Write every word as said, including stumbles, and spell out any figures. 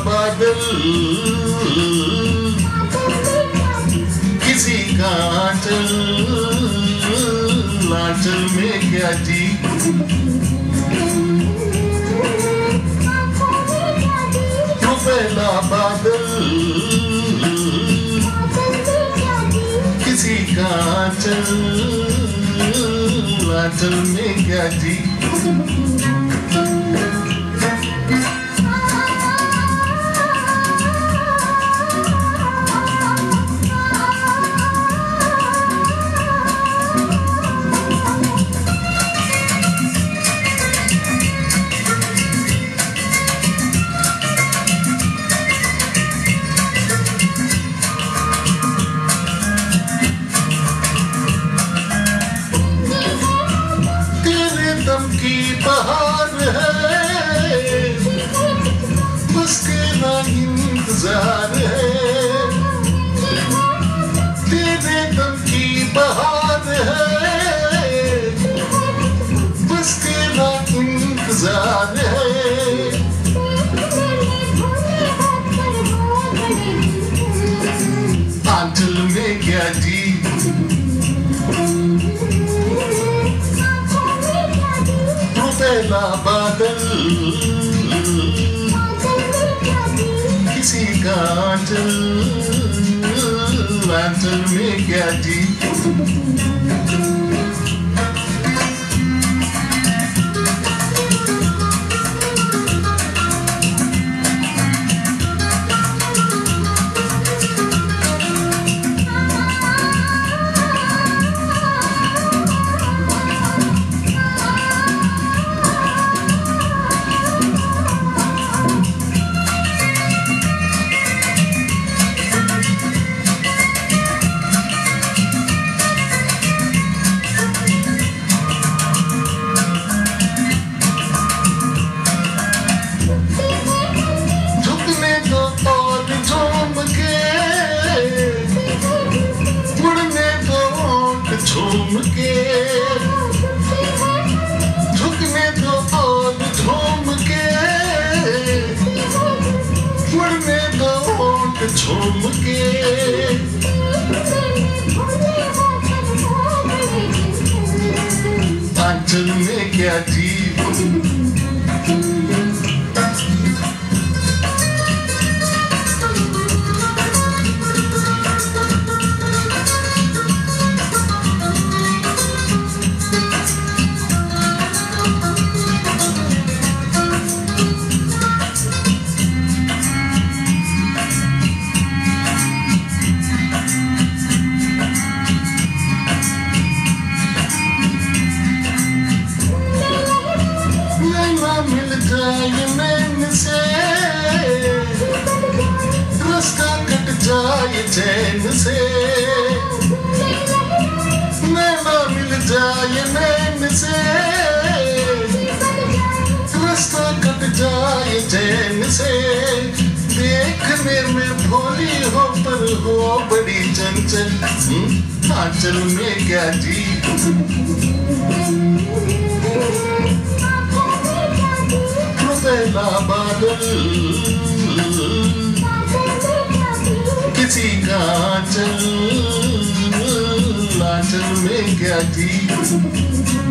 बादल किसी का आंचल, आंचल में क्या जी। तू पहला बादल किसी का आंचल, आंचल में क्या जी। की बहार है उसके ना इंतजार है, तेरे दम की बहार है उसके ना इंतजार है। आंचल में क्या जी, पहला बादल किसी का आंचल, आंचल में क्या जी। झूम के झुकने दो और झूम के, मुड़ने दो और झूम के। आंचल में क्या जी, मिल जाए नैन से रास्ता कट जाए चैन से, नैना मिल जाए नैन से रास्ता कट जाए चैन से। देखने में भोली हो पर हो बड़ी चंचल, आंचल में क्या जी। पहला बादल किसी का आंचल, आंचल में क्या जी।